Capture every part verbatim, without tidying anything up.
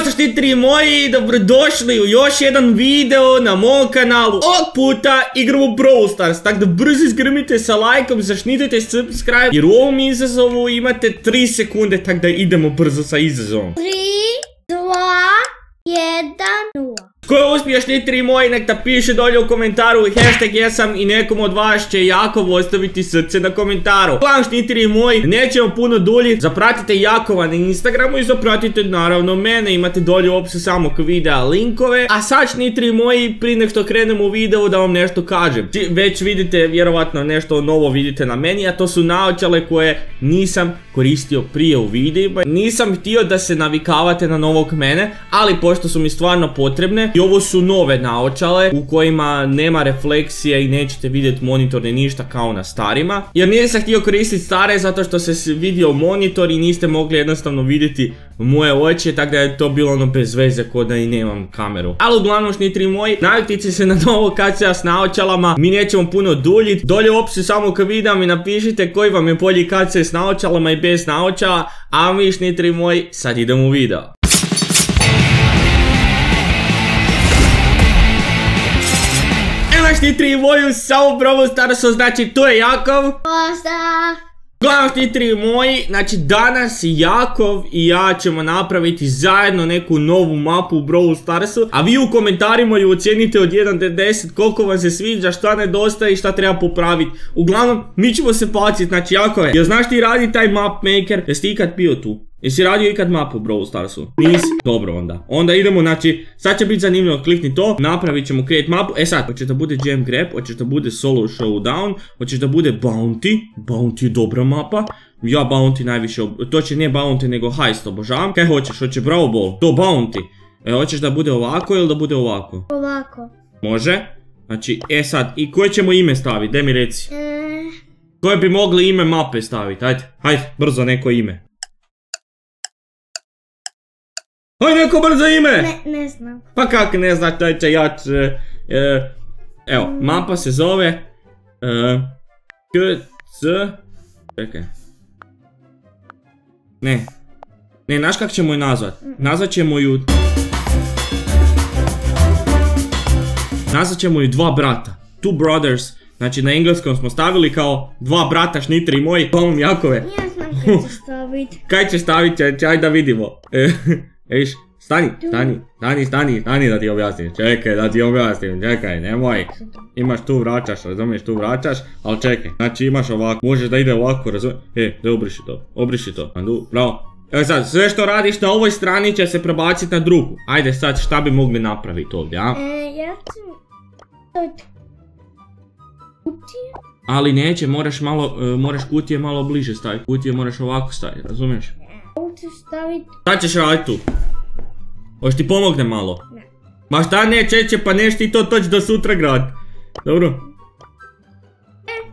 što štitri moji, dobrodošli u još jedan video na mom kanalu. Ovog puta igramo Brawl Stars, tako da brzo izgrmite sa lajkom, zašnitite subscribe, jer u ovom izazovu imate tri sekunde, tako da idemo brzo sa izazovom. tri, dva, jedan, nula. Ko je uspio štitri moji, nek da piše dolje u komentaru hashtag jesam i nekom od vas će Jakov ostaviti srce na komentaru. Uglavnom štitri moji, nećemo puno dulji, zapratite Jakova na Instagramu i zapratite naravno mene, imate dolje u opisu samog videa linkove. A sad štitri moji, prije nek što krenemo u video da vam nešto kažem. Već vidite, vjerovatno nešto novo vidite na meni, a to su naočale koje nisam koristio prije u videima. Nisam htio da se navikavate na novog mene, ali pošto su mi stvarno potrebne. I ovo su nove naočale u kojima nema refleksije i nećete vidjeti monitor ni ništa kao na starima. Jer nisam htio koristiti stare zato što se vidio monitor i niste mogli jednostavno vidjeti moje oči, tako da je to bilo ono bez veze ko da i nemam kameru. Ali uglavnom šnitri moji, naviknite se na novo kad se ja s naočalama, mi nećemo puno duljiti. Dolje u opisu samog videa mi napišite koji vam je bolji kad se s naočalama i bez naočala, a mi šnitri moji, sad idemo u video. Štitri moju, samo Brawl Starsu, znači to je Jakov. Pozdrav. Uglavnom štitri moji, znači danas Jakov i ja ćemo napraviti zajedno neku novu mapu u Brawl Starsu. A vi u komentarima ju ocijenite od jedan do deset koliko vam se sviđa, šta nedostaje i šta treba popraviti. Uglavnom, mi ćemo se baciti, znači Jakove, jel znaš ti radi taj map maker? Jesi ti ikad bio tu? Jesi radio ikad mapu u Brawl Starsu? Nisi? Dobro onda. Onda idemo, znači, sad će biti zanimljivo, klikni to, napravit ćemo create mapu. E sad, hoćeš da bude jam grab, hoćeš da bude solo showdown, hoćeš da bude bounty, bounty je dobra mapa. Ja bounty najviše, to će nije bounty nego heist obožavam. Kaj hoćeš, hoće brawl ball, to bounty. E, hoćeš da bude ovako ili da bude ovako? Ovako. Može? Znači, e sad, i koje ćemo ime staviti, daj mi reci. Eee... Koje bi mogli ime mape staviti, hajde, hajde, brzo neko ime. Oj, neko brzo ime! Ne, ne znam. Pa kak ne znaš, taj će ja će... E, evo, mm. mapa se zove... E, K, C... Čekaj. Ne. Ne, znaš kak ćemo ju nazvat? Mm. Nazvat ćemo ju... Nazvat ćemo ju dva brata. Two brothers. Znači na engleskom smo stavili kao dva brata šnitri moji. Hvala Jakove. Ja znam kaj ćeš staviti. Kaj ćeš staviti, ajde da vidimo. E, viš, stani, stani, stani, stani, stani da ti objasnim, čekaj da ti objasnim, čekaj, nemoj. Imaš tu vraćaš, razumiješ, tu vraćaš, ali čekaj, znači imaš ovako, možeš da ide ovako, razumiješ, e, da obriši to, obriši to, Andu, bravo. Evo sad, sve što radiš na ovoj strani će se prebaciti na drugu, ajde sad šta bi mogli napraviti ovdje, a? E, ja ću... Kutije? Ali neće, moraš malo, uh, moraš kutije malo bliže staviti, kutije moraš ovako staviti, razumiješ? Ovo ćeš staviti... Šta ćeš raditi tu? Hoće ti pomogne malo? Ne. Ma šta ne, čeće, pa neš ti to toć do sutra grad. Dobro? E.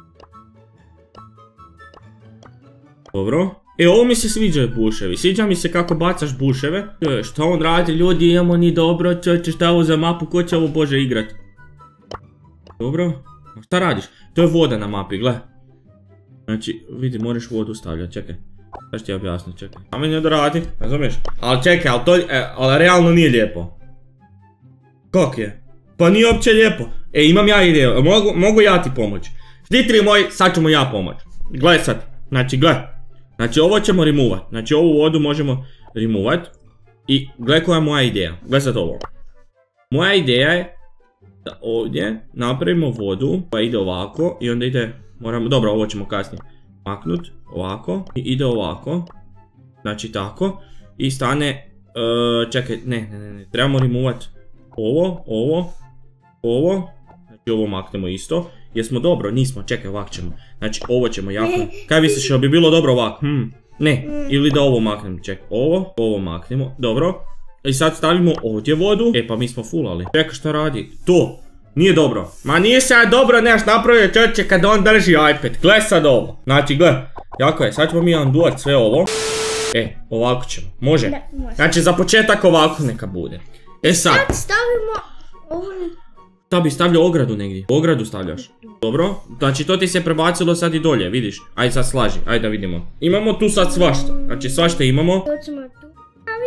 Dobro. E, ovo mi se sviđaju buševi, sviđa mi se kako bacaš buševe. E, šta on radi, ljudi, imamo ni dobro, čeće, šta ovo za mapu, ko će ovo bože igrat? Dobro. A šta radiš? To je voda na mapi, gle. Znači, vidi, moraš vodu stavljati, čekaj. Šta ću ti objasniti, čekaj. A meni da radi, razumiješ? Ali čekaj, ali to, e, ali realno nije lijepo. Kak je? Pa nije uopće lijepo. E, imam ja ideju, mogu, mogu ja ti pomoći. Štitri moji, sad ćemo ja pomoći. Gle sad, znači gle. Znači ovo ćemo removat, znači ovu vodu možemo removat. I gle koja je moja ideja, gle sad ovo. Moja ideja je da ovdje napravimo vodu koja ide ovako i onda ide, moramo, dobro ovo ćemo kasnije maknut, ovako, i ide ovako, znači tako, i stane, uh, čekaj, ne, ne, ne, ne, trebamo removat ovo, ovo, ovo, znači ovo maknemo isto, jesmo dobro, nismo, čekaj, ovak ćemo, znači ovo ćemo jako, kaj misliš, jel bi bilo dobro ovak, hm, ne, ili da ovo maknemo, čekaj, ovo, ovo maknemo, dobro, i sad stavimo ovdje vodu, e pa mi smo fulali, čekaj šta radi, to, nije dobro, ma nije sad dobro neš napravio čoče kad on drži iPad, gle sad ovo, znači gle, jako je, sad ćemo mi unduat sve ovo, e, ovako ćemo, može, Ne, može. Znači za početak ovako neka bude, e sad, Sad stavimo ovo... šta bi stavljao ogradu negdje, ogradu stavljaš, dobro, znači to ti se prebacilo sad i dolje, vidiš, ajde sad slaži, ajde da vidimo, imamo tu sad svašta, znači svašta imamo, To ćemo tu staviti.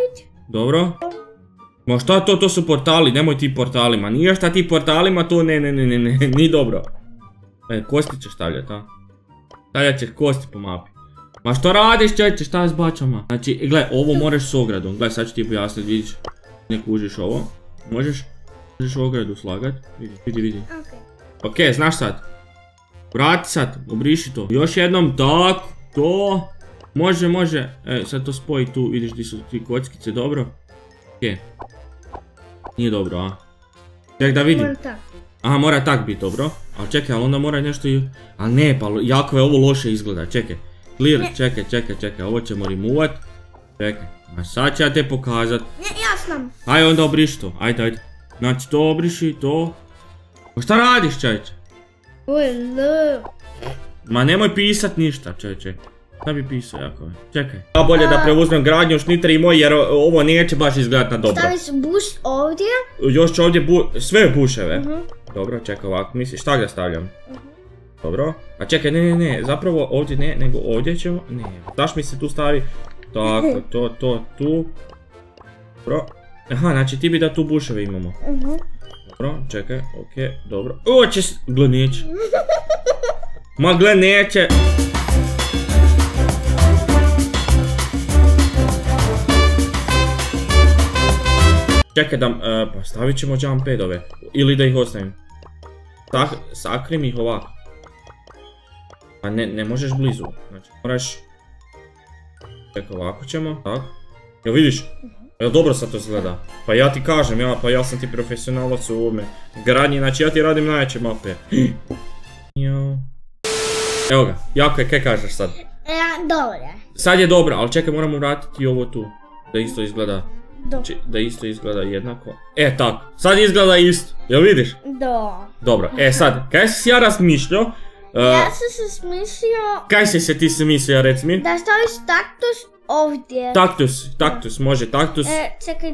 Dobro. Ma šta to, to su portali, nemoj ti portalima. Nije šta ti portalima, to ne, ne, ne, ne, ne, nije dobro. E, kosti ćeš stavljati, a? Stavljat ćeš kosti po mapi. Ma što radiš, čeće, šta je s bačama? Znači, gle, ovo moraš s ogradom. Gle, sad ću ti pojasniti, vidiš. Ne kužiš ovo. Možeš, možeš ogradu slagat. Vidi, vidi, vidi. Ok, znaš sad. Vrati sad, obriši to. Još jednom, tako, to. Može, može. E, sad to spoji tu, vidiš di su ti kockice, dobro? Ok. Nije dobro, a? Ček da vidim. Aha, mora tak biti, dobro. Ali čekaj, ali onda mora nešto i... Ali ne, pa jako je ovo loše izgleda, čekaj. Clear, čekaj, čekaj, čekaj, ovo ćemo removat. Čekaj, a sad ću ja te pokazat. Ne, ja znam. Ajde onda obriši to, ajde, ajde. Znači to obriši, to. Pa šta radiš, čajče? Ma nemoj pisat ništa, čajče. Šta bi pisao jako je? Čekaj. Ja bolje da preuzmem gradnju šnitri moj jer ovo neće baš izgledat na dobro. Staviš buš ovdje? Još ću ovdje bu... sve buševe. Dobro, čekaj ovako, misliš šta ga stavljam? Dobro. A čekaj, ne, ne, ne, zapravo ovdje ne, nego ovdje ćemo... Ne, daš mi se tu stavi. Tako, to, to, tu. Dobro. Aha, znači ti bi da tu buševe imamo. Dobro, čekaj, okej, dobro. O, će s... Gle, neće. Ma, gle, neće. Čekaj da, pa stavit ćemo jump padove. Ili da ih ostavim. Sakrim ih ovako. Pa ne, ne možeš blizu. Znači moraš... Čekaj, ovako ćemo, tako. Jel vidiš? Jel dobro sad to izgleda? Pa ja ti kažem, ja, pa ja sam ti profesionalac u ovome gradnji, znači ja ti radim najjače mape. Evo ga, jako je, kaj kažeš sad? Dobro. Sad je dobro, ali čekaj, moramo vratiti ovo tu. Da isto izgleda. Znači, da isto izgleda jednako. E, tako. Sad izgleda isto. Jel vidiš? Da. Dobro, e sad, kaj si ja razmišljao? Ja sam se smislio... Kaj si se ti se mislio, reci mi? Da staviš taktus ovdje. Taktus, taktus, može taktus. E, čekaj.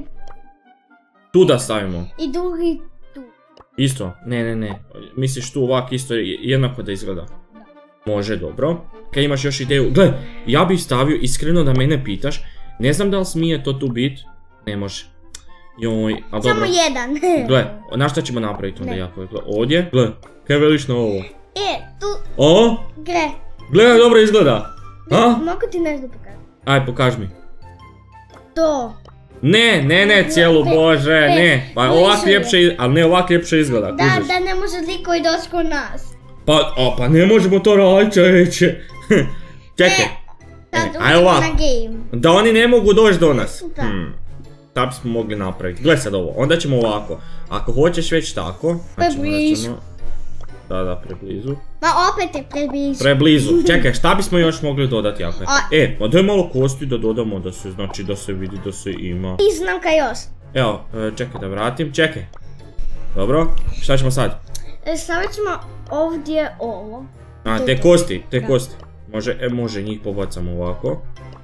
Tu da stavimo. I drugi tu. Isto? Ne, ne, ne. Misliš tu ovak isto jednako da izgleda? Može, dobro. Kaj imaš još ideju? Gle, ja bih stavio, iskreno da mene pitaš, ne znam da li smije to tu bit. Ne može. Joj, a dobro. Samo jedan. Gle, na što ćemo napraviti onda jako? Gle, ovdje. Gle, kaj veliš na ovo? E, tu. O? Gle. Gle, dobro izgleda. A? Mogu ti nešto pokazati? Aj, pokaži mi. To. Ne, ne, ne, cijelu, bože, ne. Pa ovak ljepše, ali ne ovak ljepše izgleda, Da, kužiš. da ne može likovi doći kod nas. Pa, a, pa ne možemo to raditi, čovječe. Čekaj. Sad aj uđemo ovak. na game. Da oni ne mogu doći do nas. Da. Hmm. Da bismo mogli napraviti. Gle sad ovo, onda ćemo ovako. Ako hoćeš već tako, znači morat ćemo... Da, da, preblizu. Ma opet je preblizu. Preblizu. Čekaj, šta bismo još mogli dodati jako? E, pa daj malo kosti da dodamo da se, znači da se vidi da se ima. I znam kaj još. Evo, čekaj da vratim, čekaj. Dobro, šta ćemo sad? Stavit ćemo ovdje ovo. A, te kosti, te kosti. Može, e, može njih pobacamo ovako.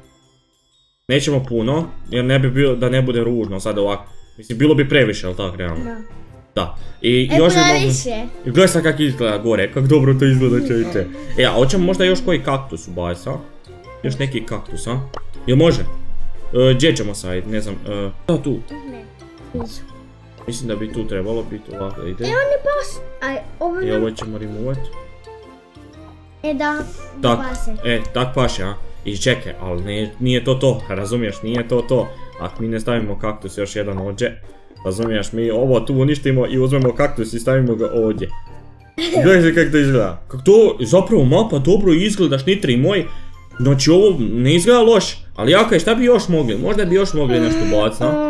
Nećemo puno, jer ne bi bilo, da ne bude ružno sad ovako. Mislim, bilo bi previše, ali tako, realno. Da. Da. I e, još bi previše. Mogu... Gledaj sad kak izgleda gore, kak dobro to izgleda, čajte. E, a hoćemo možda još koji kaktus ubaciti, a? Još neki kaktus, a? Jel može? E, gdje ćemo sad, ne znam, e... Da, tu. Ne, nisu. Mislim da bi tu trebalo biti ovako, ide. E, on je pas. Aj, ovo... I ovo ćemo removat. E, da, tak, pase. E, tak paše, a? I čekaj, ali ne, nije to to, razumiješ, nije to to. Ako mi ne stavimo kaktus još jedan ovdje, razumiješ, mi ovo tu uništimo i uzmemo kaktus i stavimo ga ovdje. Gledaj se kako to izgleda. Kako to, zapravo mapa dobro izgleda, šnitri moj. Znači ovo ne izgleda loš, ali jako je, šta bi još mogli? Možda bi još mogli nešto baciti, a?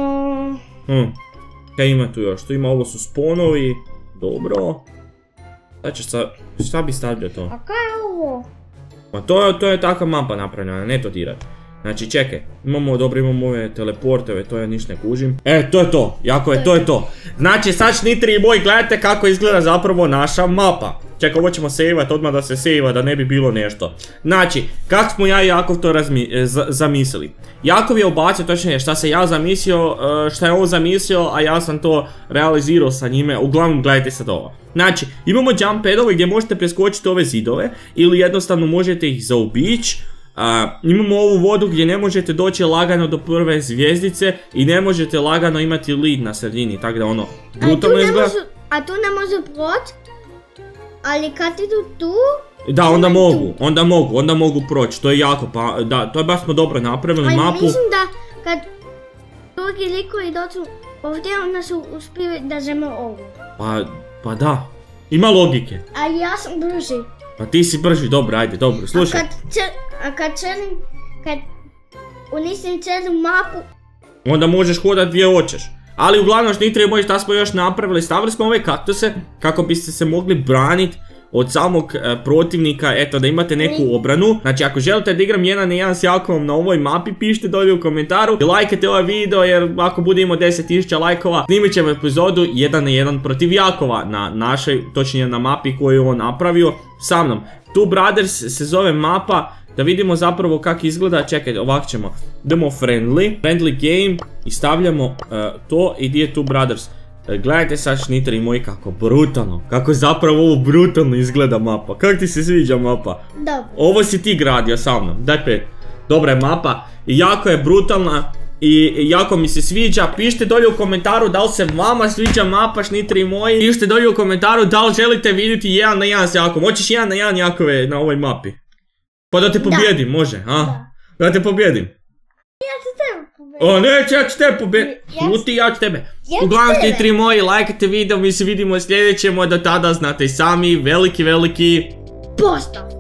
Hm, kaj ima tu još? Tu ima, ovo su sponovi, dobro. Sad ćeš sa, šta bi stavljao to? A kaj je ovo? Pa to, to je takva mapa napravljena, ne to dirati. Znači čekaj, imamo dobro, imamo ove teleportove, to ja ništa ne kužim. E, to je to, jako je, to je to. Znači sad šnitri i boji, gledajte kako izgleda zapravo naša mapa. Čekaj, ovo ćemo sejvat, odmah da se sejva, da ne bi bilo nešto. Znači, kako smo ja i Jakov to zamislili? Jakov je ubacio, točnije šta se ja zamislio, šta je on zamislio, a ja sam to realizirao sa njime. Uglavnom, gledajte sad ovo. Znači, imamo jump padove gdje možete preskočiti ove zidove, ili jednostavno možete ih zaobići. A, imamo ovu vodu gdje ne možete doći lagano do prve zvijezdice i ne možete lagano imati lead na sredini, tako da ono, brutalno izgleda. A tu ne može proći, ali kad idu tu... Da, onda mogu, onda mogu, onda mogu proći, to je jako, pa da, to je baš smo dobro napravili ali mapu. Mislim da kad drugi likovi dođu ovdje, onda su uspjeli da žeme ovo. Pa, pa da, ima logike. Ali ja sam brži. Pa ti si brži, dobro, ajde, dobro, slušaj. A kad, če, a kad želim, kad unistim cijelu mapu... Onda možeš hodati gdje hoćeš. Ali uglavnom što ni treba šta smo još napravili, stavili smo ove kaktuse kako biste se mogli braniti od samog e, protivnika, eto da imate neku obranu. Znači ako želite da igram jedan na jedan s Jakovom na ovoj mapi, pišite dolje u komentaru i lajkajte ovaj video, jer ako bude imao deset tisuća lajkova, snimit ćemo epizodu jedan na jedan protiv Jakova na našoj, točnije na mapi koju je on napravio sa mnom. Two Brothers se zove mapa, da vidimo zapravo kako izgleda. Čekaj, ovak ćemo, idemo friendly, friendly game i stavljamo uh, to i gdje je Two Brothers. Gledajte sad šniteri moji kako brutalno, kako zapravo ovo brutalno izgleda mapa. Kako ti se sviđa mapa? Dobro. Ovo si ti gradio sa mnom, daj pet. Dobra je mapa i jako je brutalna i jako mi se sviđa. Pišite dolje u komentaru da li se vama sviđa mapa šniteri moji. Pišite dolje u komentaru da li želite vidjeti jedan na jedan s Jakom. Hoćeš jedan na jedan Jakove na ovoj mapi? Pa da te pobjedim, može, a? Da. Da te pobjedim. Ja ću tebe pobjediti. O, neće, ja ću tebe pobjediti. Šuti, ja ću tebe. Uglavnom šniteri moji, lajkajte video, mi se vidimo u sljedećem, do tada znate i sami, veliki, veliki... Postav.